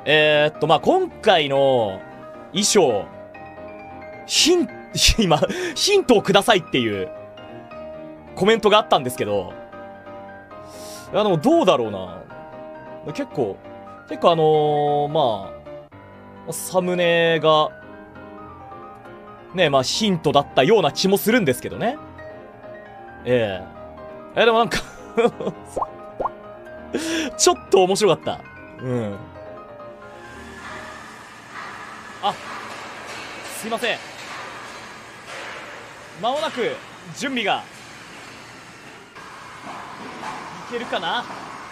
まあ、今回の衣装、今、ヒントをくださいっていうコメントがあったんですけど、いや、でもどうだろうな。結構まあ、サムネが、ね、まあヒントだったような気もするんですけどね。でもなんかちょっと面白かった。うん。あ、すいません。間もなく準備がいけるかな。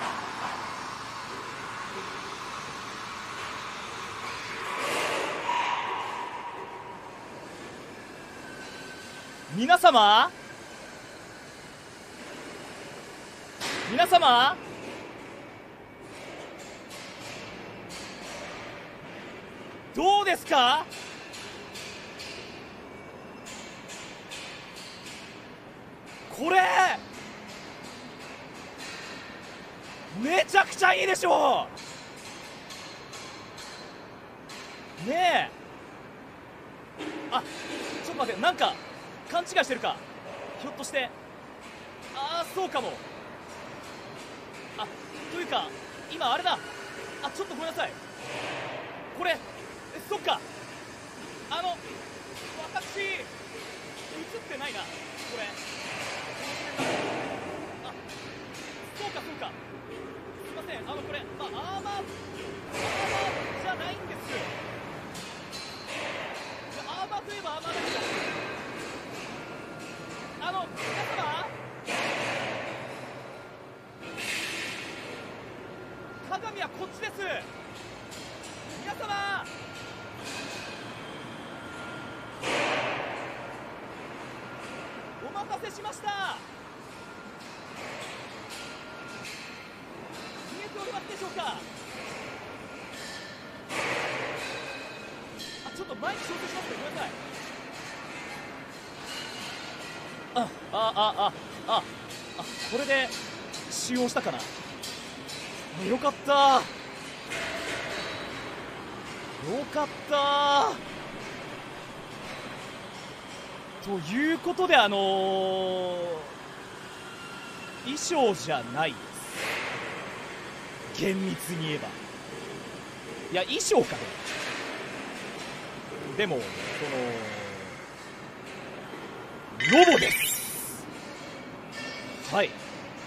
皆様どうですか？これめちゃくちゃいいでしょうねえ。あ、ちょっと待って、なんか勘違いしてるか、ひょっとして。ああ、そうかも。あ、というか今あれだ。あ、ちょっとごめんなさい。これそっか、私映ってないな、これ。あ、そうかそうか、すいません。これ、まあ、アーマーじゃないんです。アーマーといえばアーマーだけど、皆様、鏡はこっちです。皆様、お待たせしました。見えておりますでしょうか。あ、ちょっと前に調整しますね、ごめんなさい。これで使用したかな。よかった、よかった。ということで、衣装じゃないです、厳密に言えば。いや、衣装かね。でもロボです。はい、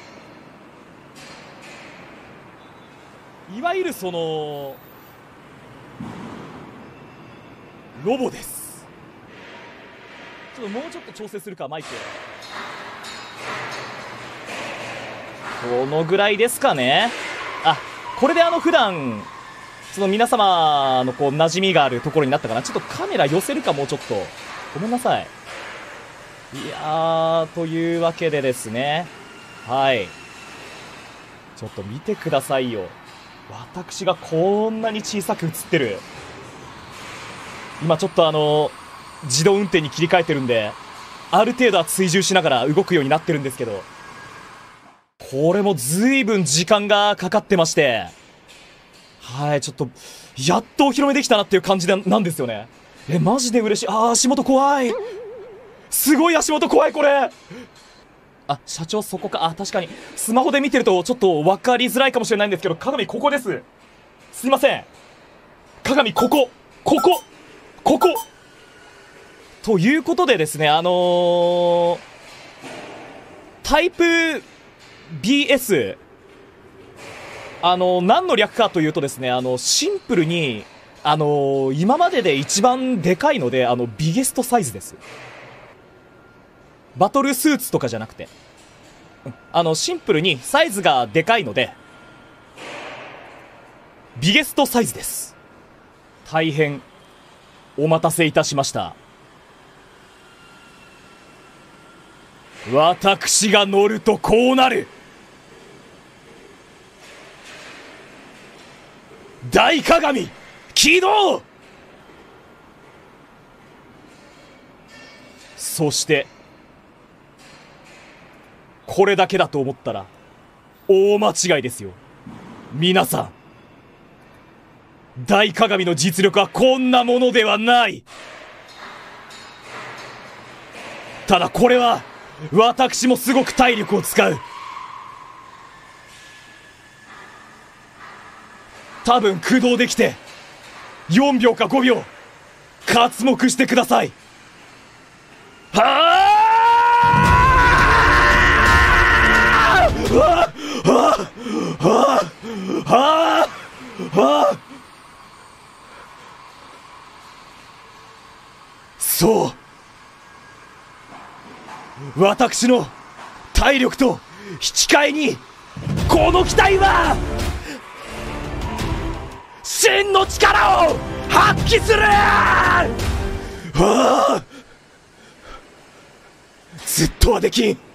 いわゆるロボです。もうちょっと調整するか、マイク。このぐらいですかね。あ、これで普段皆様の馴染みがあるところになったかな。ちょっとカメラ寄せるか、もうちょっとごめんなさい。いやー、というわけでですね、はい、ちょっと見てくださいよ。私がこんなに小さく映ってる。今ちょっと自動運転に切り替えてるんで、ある程度は追従しながら動くようになってるんですけど、これも随分時間がかかってまして、はい、ちょっとやっとお披露目できたなっていう感じなんですよね。マジで嬉しい。足元怖い。すごい足元怖い、これ。あ、社長そこか。確かにスマホで見てるとちょっと分かりづらいかもしれないんですけど、鏡ここです。すいません、鏡ここということでですね、タイプ BS、何の略かというとですね、シンプルに今までで一番でかいので、ビゲストサイズです。バトルスーツとかじゃなくて、シンプルにサイズがでかいのでビゲストサイズです。大変お待たせいたしました。私が乗るとこうなる。大鏡起動。そしてこれだけだと思ったら大間違いですよ、皆さん。 大鏡の実力はこんなものではない。ただこれは私もすごく体力を使う。多分駆動できて4秒か5秒刮目してください。はあはあはあはあはあ。そう私の体力と引き換えにこの機体は真の力を発揮する。はあ、ずっとはできん。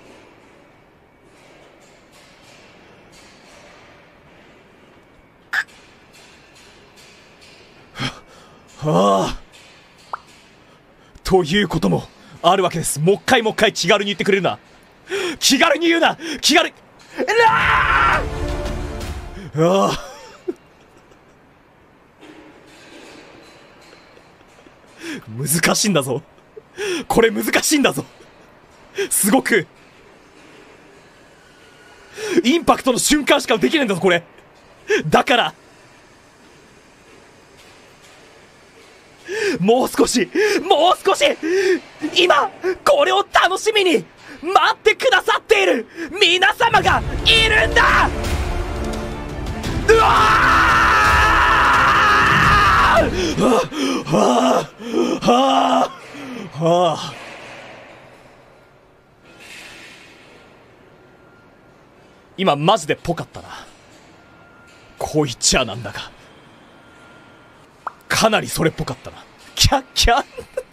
はあ、ということもあるわけです。もう一回気軽に言ってくれるな。気軽に言うな。気軽に。ああ難しいんだぞ。これ難しいんだぞ。すごくインパクトの瞬間しかできないんだぞこれ。だからもう少し今これを楽しみに待ってくださっている皆様がいるんだ。うわーはあ今マジでぽかったな。こいちゃなんだがかなりそれっぽかったな。キャッキャ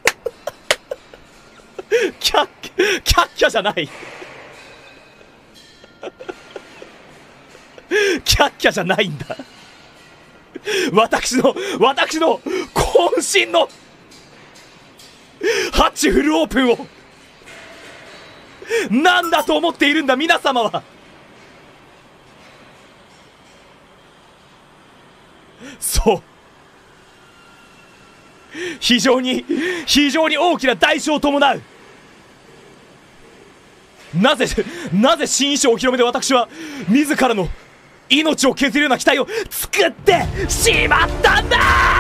キャッキャじゃない。キャッキャじゃないんだ。私の渾身のハッチフルオープンを何だと思っているんだ皆様は。そう非常に大きな代償を伴う。なぜ新衣装お披露目で私は自らの命を削るような機体を作ってしまったんだ。